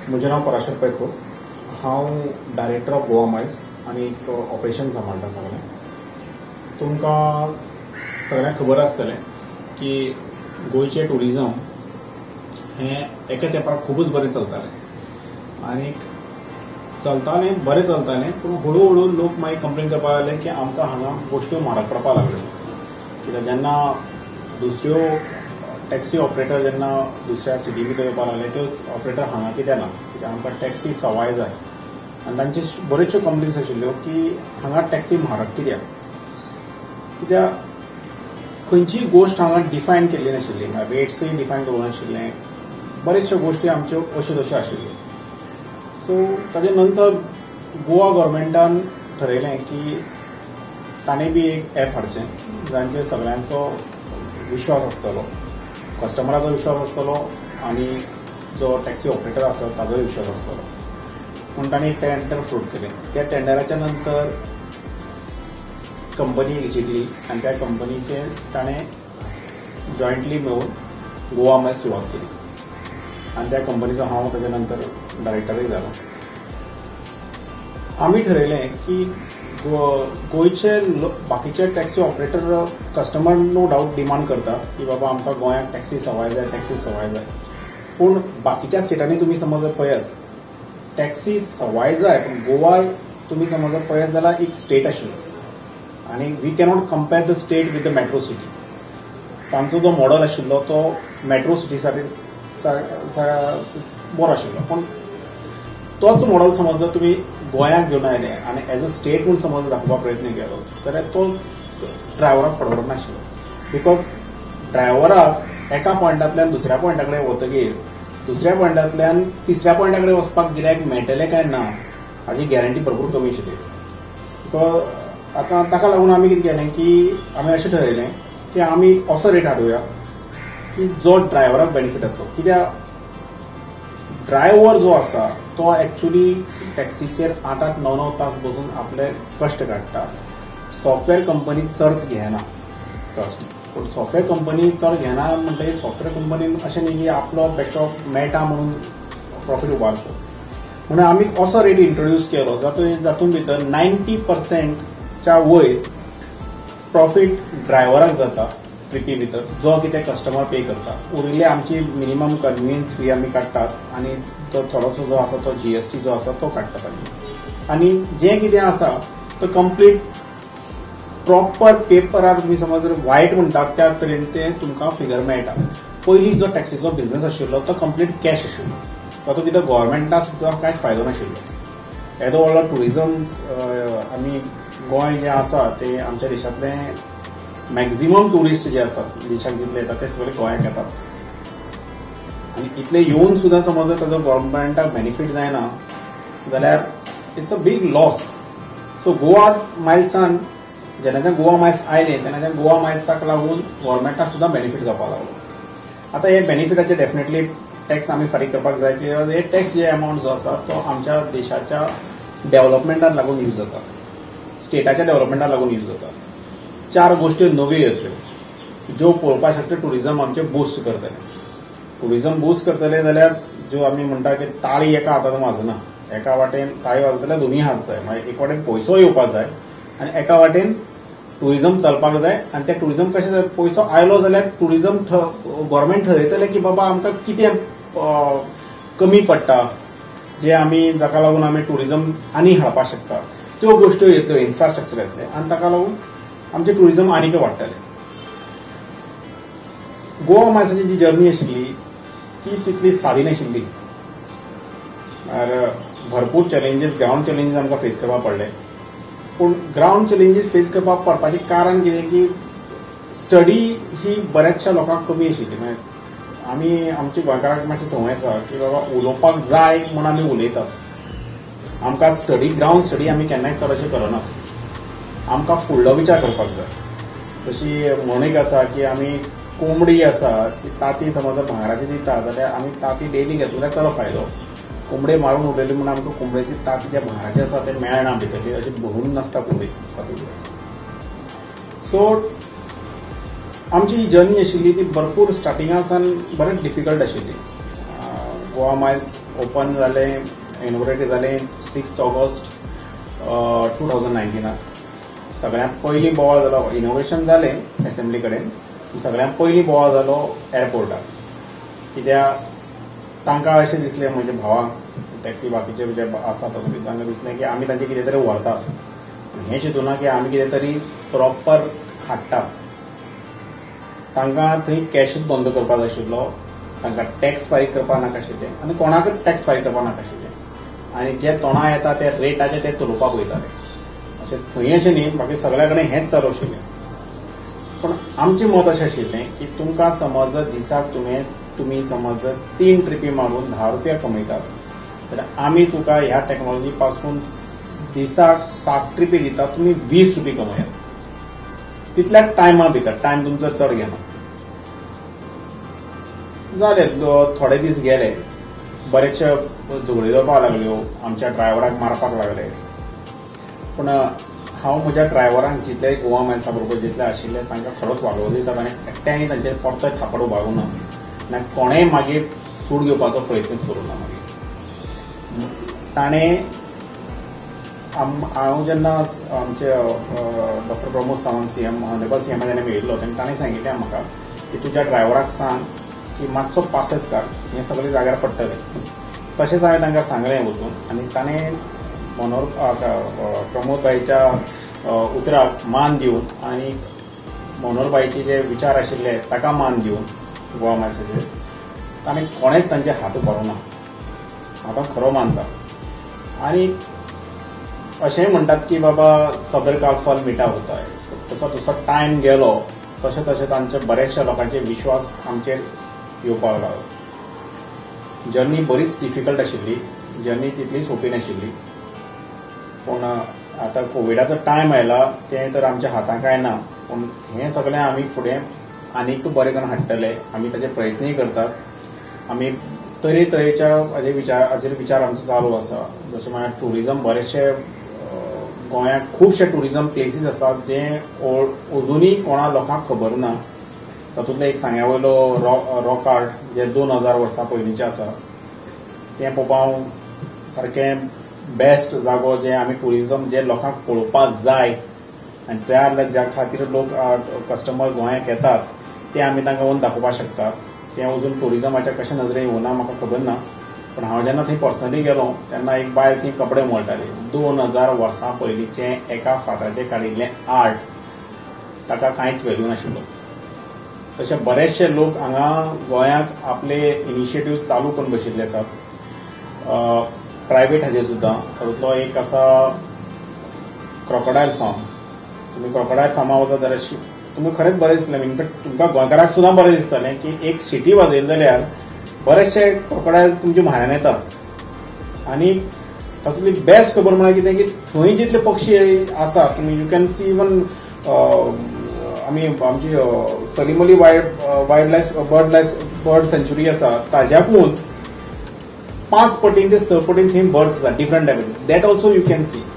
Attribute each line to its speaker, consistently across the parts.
Speaker 1: म्हजें नांव पराशर पैखो. हांव डायरेक्टर ऑफ गोवा मायल्स आनी ऑपरेशन सांबाळटा सगळें. तुमकां सगळ्यांक खबर आसतलें की गोंयचें टुरिजम हें एके तेंपार खूबच बरें चलतालें आनी चलतालें बरें चलतालें, पूण हळू हळू लोक मागीर कंप्लेन करपाक लागले की आमकां हांगा गोश्ट्यो म्हारग पडपाक लागल्यो. कित्याक जेन्ना दुसऱ्यो टॅक्सी ऑपरेटर जेन्ना दुसऱ्या सिटी भितर येवपाक लागले, त्यो ऑपरेटर हांगा कित्याक ना, कित्याक आमकां टॅक्सी सवाय जाय. आनी तांच्यो बऱ्योचश्यो कंप्लेन्स आशिल्ल्यो की हांगा टॅक्सी म्हारग कित्याक. खंयचीय गोश्ट हांगा डिफायन केल्ली नाशिल्ली, रेट्सूय डिफायन करूं नाशिल्लें. बऱ्योचश्यो गोश्टी आमच्यो अश्यो तश्यो आशिल्ल्यो. सो ताजे नंतर गोवा गव्हर्मेंटान ठरयलें की ताणें बी एक ॲप हाडचें जांचेर सगळ्यांचो विश्वास आसतलो, कस्टमराचो विश्वास आसतलो आनी जो टॅक्सी ऑपरेटर आसा ताजोय विश्वास आसतलो. पूण ताणें एक टेंडर फ्रूट केलें. त्या टेंडराच्या नंतर कंपनी एक जिखली आनी त्या कंपनीचे ताणें जॉयंटली मेळून गोवा मायल्स सुरवात केली आनी त्या कंपनीचो हांव ताच्या नंतर डायरेक्टरूय जालो. आमी ठरयलें की गोंयचे बाकीचे taxi operator customer no doubt demand करता की बाबा आमकां गोंयांत टॅक्सी सवाय जाय, टॅक्सी सवाय जाय. पूण बाकीच्या स्टेटांनी तुमी समज जर पळयत, टॅक्सी सवाय जाय, पूण गोवा तुमी समज जर पळयत जाल्यार एक स्टेट आशिल्लो आनी we cannot compare the state with the metro city. तांचो जो मॉडल आशिल्लो तो मेट्रो सिटी साठी बरो आशिल्लो. पूण तोच मॉडल समज जर तुमी गोंयांत घेवन आयले आनी एज अ स्टेट म्हूण समज दाखोवपाक प्रयत्न केलो जाल्यार तो ड्रायव्हराक परवडत नाशिल्लो. बिकॉज ड्रायव्हराक एका पॉयंटांतल्यान दुसऱ्या पॉयंटा कडेन वतकीर दुसऱ्या पॉयंटांतल्यान तिसऱ्या पॉयंटा कडेन वचपाक गिरायक मेळटलें काय ना हाची गॅरंटी भरपूर कमी आशिल्ली. सो आतां ताका लागून आमी कितें केलें की आमी अशें ठरयलें की आमी असो रेट हाडुया की जो ड्रायव्हराक बेनिफीट जातलो. कित्याक ड्रायव्हर जो आसा तो एक्चुअली टॅक्सीचेर 8-9 तास बसून आपले कश्ट काडटा. सॉफ्टवेअर कंपनी चड घेना कस्ट, पूण सॉफ्टवेअर कंपनी चड घेना म्हणटकीर सॉफ्टवेअर कंपनीन अशें न्ही की आपलो बेश्टो मेळटा म्हणून प्रॉफीट उबारचो. म्हणून आमी असो रेट इंट्रोड्यूस केलो जातूंत भितर 90% वयर प्रॉफीट ड्रायव्हराक जाता ट्रिपी भितर, जो कितें कस्टमर पे करता. उरिल्ले आमची मिनिमम कन्व्हिनियन्स फी आमी काडटात आनी तो थोडोसो जो आसा तो जीएसटी जो आसा तो काडटात आमी. आनी जें कितें आसा तो कंप्लीट प्रॉपर पेपरार तुमी समज जर वायट म्हणटात त्या तरेन ते तुमकां फिगर मेळटा. पयलीं जो टॅक्सीचो बिझनस आशिल्लो तो कंप्लीट कॅश आशिल्लो, तातूंत भितर गव्हर्मेंटाक सुद्दां कांयच फायदो नाशिल्लो. येदो व्हडलो टुरिजम आमी गोंय जें आसा ते आमच्या देशांतलें मॅक्झिमम टुरिस्ट जे आसात देशाक जितले येतात ते सगळे गोंयांत येतात. आनी इतले येवन सुद्दां समज जर ताजो गव्हर्मेंटाक बेनिफीट जायना जाल्यार it's a big loss. So Goa Miles जेन्नाच्यान गोवा मायल्स आयले तेन्नाच्यान गोवा मायल्साक लागून गव्हर्मेंटाक सुद्दां बेनिफीट जावपाक लागलो. आतां हे बेनिफिटाचे डेफिनेटली टॅक्स आमी फारीक करपाक जाय, कित्याक हे टॅक्स जे अमावंट जो आसा तो आमच्या देशाच्या डेव्हलपमेंटाक लागून यूज जाता, स्टेटाच्या डेव्हलपमेंटाक लागून यूज जाता. 4 गोश्टी नव्यो येतल्यो ज्यो पळोवपाक शकता टुरिजम आमचें बूस्ट करतले. टुरिजम बूस्ट करतले जाल्यार ज्यो आमी म्हणटा की ताळी एका हातान वाजना, एका वाटेन ताळी वाजता जाल्यार दोनूय हात जाय. मागीर एक वाटेन पयसो येवपाक जाय आनी एका वाटेन टुरिजम चलपाक जाय. आनी ते टुरिजम कशें जाय, पयसो आयलो जाल्यार टुरिजम गव्हर्मेंट ठरयतले की बाबा आमकां कितें कमी पडटा जे आमी जाका लागून आमी टुरिजम आनी हाडपाक शकता, त्यो गोश्ट्यो येतल्यो, इन्फ्रास्ट्रक्चर येतलें आनी ताका लागून आमचें टुरिजम आनीक वाडटलें. गोवा मायल्साची जी जर्नी आशिल्ली ती तितली सादी नाशिल्ली. भरपूर चॅलेंजीस, ग्रावंड चॅलेंजीस आमकां फेस करपाक पडले. पूण ग्रावंड चॅलेंजीस फेस करपाक पडपाचें कारण कितें की स्टडी ही बऱ्याचशा लोकांक कमी आशिल्ली. आमी आमच्या गोंयकारांक मातशी संवय आसा की बाबा उलोवपाक जाय म्हूण आमी उलयतात. आमकां स्टडी, ग्रावंड स्टडी आमी केन्नाय चड अशें करनात. आमकां फुडलो विचार करपाक जाय. तशी म्हण एक आसा की आमी कोंबडी आसा ती ताती समज जर भांगराची दिता जाल्यार आमी ताती डेली घेतली जाल्यार चड फायदो. कोंबडे मारून उडयले म्हणून आमकां कोंबड्याची ताती जे भांगराचे आसा ते मेळना भितरली, अशी भरून नासता कोंबडी तातूंत. सो आमची जी जर्नी आशिल्ली ती भरपूर स्टार्टिंगासान बरेच डिफिकल्ट आशिल्ली. गोवा मायल्स ओपन जाले, इनॉग्रेट जाले 6 ऑगस्ट 2019. सगळ्यांत पयलीं बोवाळ जालो, इनोव्हेशन जालें असेंब्ली कडेन, सगळ्यांत पयलीं बोवाळ जालो एअरपोर्टार. कित्याक तांकां अशें दिसलें, म्हज्या भावाक टॅक्सी बाकीचे जे आसा तातूंत तांकां दिसलें की आमी तांचे कितें तरी व्हरतात. हें चिंतूना की आमी कितें तरी प्रॉपर हाडटात. तांकां थंय कॅशूच धंदो करपाक जाय आशिल्लो, तांकां टॅक्स फारीक करपाक नाका आशिल्लें आनी कोणाकच टॅक्स फारीक करपाक नाका आशिल्लें. आनी जे तोंडां येता ते रेटाचे ते चलोवपाक वयताले. अशें थंय अशें न्ही, बाकी सगळ्या कडेन हेंच चालू आशिल्लें. पूण आमचें मत अशें आशिल्लें की तुमकां समज दिसाक तुमी समज 3 ट्रिपी मारून 10 रुपया कमयतात, जाल्यार आमी तुका ह्या टॅक्नॉलॉजी पासून दिसाक 7 ट्रिपी दिता, तुमी 20 रुपये कमयात. तितल्या टायमा भितर, टायम तुमचो चड घेना. जाले थोडे दीस गेले, बरेचशे झगड्यो जावपाक लागल्यो, आमच्या ड्रायव्हराक मारपाक लागले. पूण हांव म्हज्या ड्रायव्हरांक जितले गोवा मायल्सा बरोबर जितले आशिल्ले तांकां खरोच वागोव दितात आनी एकट्यानी तांचेर परतय थापड उबारूं ना आनी कोणेय मागीर सूड घेवपाचो प्रयत्नच करूं ना. मागीर ताणें हांव जेन्ना आमचे doctor Pramod Sawant CM honourable CM जेन्ना मेळिल्लो तेन्ना ताणें सांगिल्लें म्हाका की तुज्या ड्रायव्हराक सांग की मातसो पासेस काड, हें सगळें जाग्यार पडटलें. तशेंच हांवें तांकां सांगलें वचून आनी ताणें प्रमोदबाईच्या उतराक मान दिवन आनी मनोहरबाईचे जे विचार आशिल्ले ताका मान दिवन गोवा मायल्साचेर ताणें कोणेच तांचे हात उबारूं ना. हांव खरो मानता. आनी अशेंय म्हणटात की बाबा सबर का फल मिठा होता है. तसो तसो टायम गेलो तशें तशें तांचे बरेचशा लोकांचे विश्वास आमचेर येवपाक लागलो. जर्नी बरीच डिफिकल्ट आशिल्ली, जर्नी तितली सोंपी नाशिल्ली. पूण आतां कोविडाचो टायम आयला तें तर आमच्या हातांत काय ना. पूण हें सगळें आमी फुडें आनीक बरें करून हाडटले. आमी ताचे प्रयत्नय करतात. आमी तरेतरेच्या हाजेर विचार आमचो चालू आसा. जशें म्हळ्यार टुरिजम, बरेचशे गोंयांत खुबशे टुरिजम प्लेसीस आसात जे अजुनूय कोणा लोकांक खबर ना. तातूंतले एक सांग्या वयलो रॉक आर्ट जे 2000 वर्सां पयलींचे आसा, तें पळोवपाक सारकें बेस्ट जागो जे आमी टुरिजम जे लोकांक पळोवपाक जाय आनी त्या खातीर लोक कस्टमर गोंयांत येतात ते आमी तांकां व्हरून दाखोवपाक शकतात. तें अजून टुरिजमाच्या कशें नजरेन येवना म्हाका खबर ना. पूण हांव जेन्ना थंय पर्सनली गेलो तेन्ना एक बायल थंय कपडे मळटाली. 2000 वर्सां पयलींचें एका फातराचेर काडिल्लें आर्ट, ताका कांयच व्हॅल्यू नाशिल्लो. तशे बरेचशे लोक हांगा गोंयांत आपले इनिशिएटिव्ह चालू करून बशिल्ले आसात. प्रायवेट हाजेर सुद्दां. तातूंतलो एक आसा क्रोकोडायल फार्म. तुमी क्रोकोडायल फार्मा वचत जाल्यार तुमकां खरेंच बरें दिसतलें. इनफॅक्ट तुमकां गोंयकाराक सुद्दां बरें दिसतलें की एक सिटी वाजयली जाल्यार बरेचशे क्रोकोडायल तुमच्या म्हऱ्यांत येतात. आनी तातूंतली बेस्ट खबर म्हळ्यार कितें की थंय जितले पक्षी आसा तुमी यू कॅन सी इवन आमी आमची सलीम अली बर्ड सँच्युरी आसा ताज्याकून 5 पटीन ते 6 पटीन थंय बर्ड्स आसा different type. That also you can see.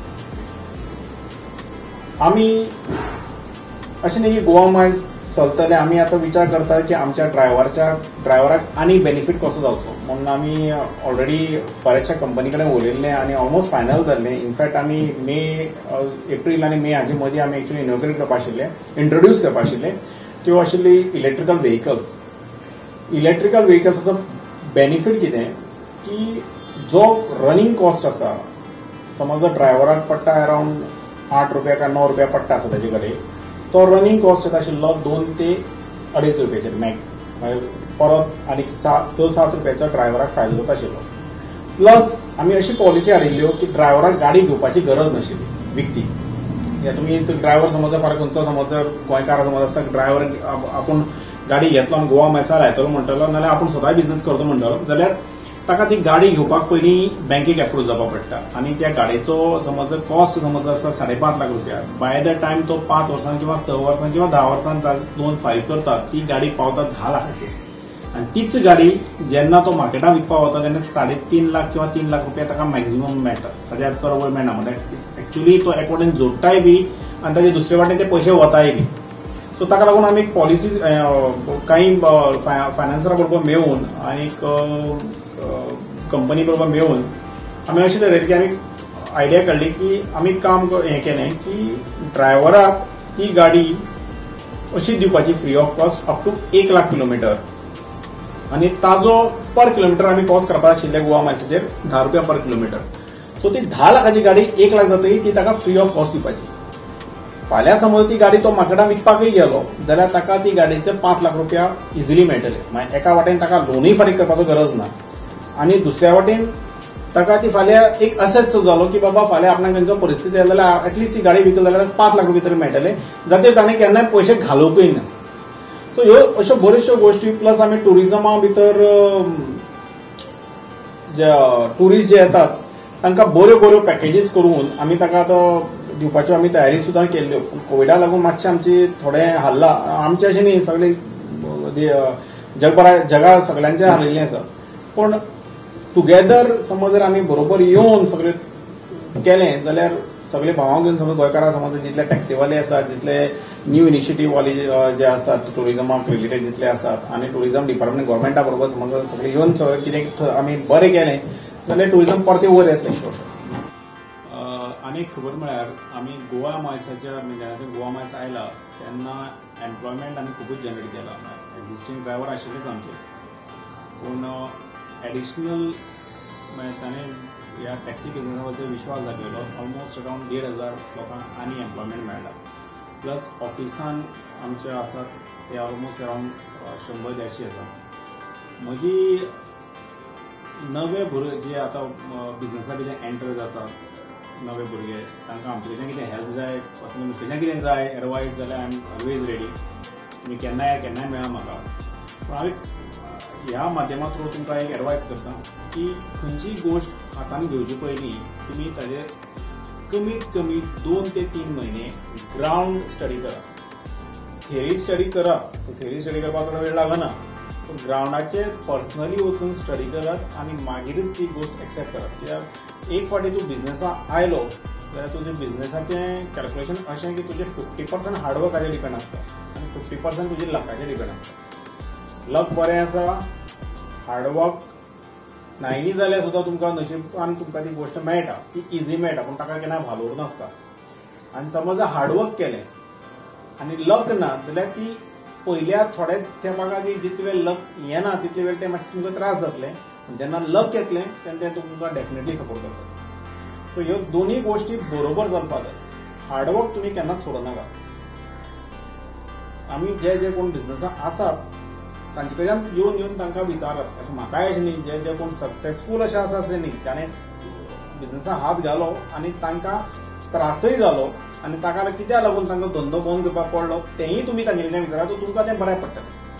Speaker 1: आमी अशें न्ही की गोवा मायल्स चलतले. आमी आतां विचार करतात की आमच्या ड्रायव्हराक आनी बेनिफीट कसो जावचो म्हणून आमी ऑलरेडी बऱ्याचशा कंपनी कडेन उलयल्लें आनी ऑलमोस्ट फायनल जाल्लें. इनफॅक्ट आमी एप्रील आनी मे हाजे मदीं आमी एक्चुअली इनॉग्रेट करपा आशिल्ले, इंट्रोड्यूस करपा आशिल्ले. त्यो आशिल्ली इलेक्ट्रिकल व्हेकल्स. इलेक्ट्रिकल व्हेकल्साचो बेनिफीट कितें की जो रनिंग कॉस्ट आसा, समज जर ड्रायव्हराक पडटा अरावंड 8 रुपया काय 9 रुपया पडटा आसा ताजे कडेन, तो रनिंग कॉस्ट येता आशिल्लो 2 ते 2.5 रुपयाचेर मॅक. परत आनीक 6-7 रुपयाचो ड्रायव्हराक फायदो जाता आशिल्लो. प्लस आमी अशी पॉलिसी हाडिल्ल्यो की ड्रायव्हराक गाडी घेवपाची गरज नाशिल्ली विकती. तुमी ड्रायव्हर समज फाल्यां खंयचो समज जर गोंयकार समज आसा ड्रायव्हर आपूण गाडी घेतलो आनी गोवा मायल्सार येतलो म्हणटलो नाल्यार आपूण सदांच बिझनेस करता म्हणटलो जाल्यार ताका ती गाडी घेवपाक पयलीं बँकेक एप्रूव जावपाक पडटा. आनी त्या गाडयेचो समज जर कॉस्ट समज आसा 5.5 लाख रुपया, बाय द टायम तो 5 वर्सां किंवा 6 वर्सां किंवा 10 वर्सां लोन फारीक करतात ती गाडी पावता 10 लाखाची. आनी तीच गाडी जेन्ना तो मार्केटात विकपाक वता तेन्ना 3.5 लाख किंवा 3 लाख रुपया ताका मॅक्झिमम मेळटा. ताच्या चड वयर मेळना. म्हणजे एक्चुअली तो एकोडेन जोडटाय बी आनी ताचे दुसरे वाटेन ते पयशे वताय बी. सो ताका लागून आमी एक पॉलिसी काही फायनान्सरा बरोबर मेळून आनीक कंपनी बरोबर मेळून आमी अशें तरेन की आमी आयडिया काडली की आमी काम हें केलें की ड्रायव्हराक ती गाडी अशी दिवपाची free of cost up to 1 lakh kilometre आणि ताजो पर किलोमीटर आमी कॉस्ट करपाक आशिल्ले गोवा मायल्साचेर 10 रुपया पर किलोमीटर. सो ती 10 लाखाची गाडी 1 लाख जातकीर ती ताका फ्री ऑफ कॉस्ट दिवपाची. फाल्यां समज ती गाडी तो मार्केटात विकपाकय गेलो जाल्यार ताका ती गाडयेचे 5 लाख रुपया इजिली मेळटले. मागीर एका वाटेन ताका लोनूय फारीक करपाचो गरज ना आनी दुसऱ्या वाटेन ताका ती फाल्यां एक असेस जालो की बाबा फाल्यां आपणाक खंयचो परिस्थिती येता जाल्यार एटलीस्ट ती गाडी विकली जाल्यार 5 लाख रुपया तरी मेळटले जाचेर ताणें केन्नाय पयशे घालोवंकय ना. सो ह्यो अश्यो बऱ्योचश्यो गोश्टी प्लस आमी टुरिजमा भितर जे टुरिस्ट जे येतात तांकां बऱ्यो बऱ्यो पॅकेजीस करून आमी ताका आतां दिवपाच्यो आमी तयारी सुद्दां केल्ल्यो. कोविडाक लागून मातशें आमची थोडें हाल्ला, आमचें अशें न्ही सगळें जगा सगळ्यांचें हालिल्लें आसा. पण टुगेदर समज जर आमी बरोबर येवन सगळें केलें जाल्यार सगळे भावांक घेवन समज गोंयकारां समज जितले टॅक्सीवाले आसात, जितले न्यू इनिशिएटीव्ह वाले जे आसात टुरिजमाक रिलेटेड जितले आसात आनी टुरिजम डिपार्टमेंट गव्हर्मेंटा बरोबर समज सगळे येवन सगळें कितें आमी बरें केलें जाल्यार टुरिजम परते वयर येतलें शोर. आनी खबर म्हळ्यार आमी गोवा मायल्साच्या जेन्ना गोवा मायल्स आयला तेन्ना एम्प्लॉयमेंट आमी खूबच जनरेट केला. एक्झिस्टींग ड्रायव्हर आशिल्लेच आमचे, पूण एडिशनल ताणें ह्या टॅक्सी बिझनेसा बद्दल विश्वास दाखयलो. ऑलमोस्ट अराउंड 1,500 लोकांक आनी एम्प्लॉयमेंट मेळ्ळा. प्लस ऑफिसान आमचे आसात ते ऑलमोस्ट अराउंड 100-150 आसात. म्हजी नवे भुरगे जे आतां बिझनेसा भितर एंटर जातात, नवे भुरगे तांकां आमचें कितें हेल्प जाय, दुसऱ्याचें कितें जाय एडवायस जाल्यार आय एम ऑलवेज रेडी. तुमी केन्नाय मेळा म्हाका. पूण हांवें ह्या माध्यमा थ्रू तुमकां एक एडवायस करता की खंयची गोश्ट हातान घेवचे पयलीं तुमी ताजेर कमीत कमी 2 ते 3 म्हयने ग्राउंड स्टडी करात. थेरी स्टडी करात, थेरी स्टडी करपाक थोडो वेळ लागना, पूण ग्राउंडाचेर पर्सनली वचून स्टडी करात आनी मागीरच ती गोश्ट एक्सेप्ट करात. कित्याक एक फावटी तूं बिझनेसा आयलो जाल्यार तुजें बिझनेसाचें कॅल्क्युलेशन अशें की तुजें 50% हार्डवर्क हाजेर डिपेंड आसता आनी 50% तुजें लकाचेर डिपेंड आसता. लक बरें आसा, हार्डवर्क नायनी जाल्यार सुद्दां तुमकां नशिबान तुमकां ती गोश्ट मेळटा, ती इजी मेळटा, पूण ताका केन्ना भालोर नासता. आनी समज जर हार्डवर्क केलें आनी लक ना जाल्यार ती पयल्या थोड्या तेंपा खातीर जितले वेळ लक येना तितले वेळ ते मातशें तुमकां त्रास जातले. जेन्ना लक येतलें तेन्ना तें तुमकां डेफिनेटली सपोर्ट करता. सो ह्यो दोनूय गोश्टी बरोबर चलपाक जाय. हार्डवर्क तुमी केन्नाच सोडनाका. आमी जे कोण बिझनेसांत आसात तांचे कडल्यान येवन तांकां विचारात. अशें म्हाकाय अशें न्ही, जे कोण सक्सेसफूल अशें आसा अशें न्ही, ताणें बिझनेसांत हात घालो आनी तांकां त्रासय जालो आनी ताका कित्याक लागून तांकां धंदो बंद करपाक पडलो तेंय तुमी तांचे कडल्यान विचारात, तुमकां तें बरें पडटलें.